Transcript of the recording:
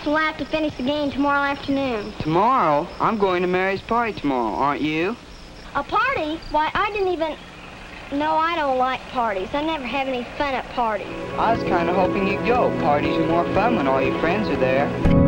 last lap to finish the game tomorrow afternoon. Tomorrow? I'm going to Mary's party tomorrow, aren't you? A party? Why, I didn't even... No, I don't like parties. I never have any fun at parties. I was kind of hoping you'd go. Parties are more fun when all your friends are there.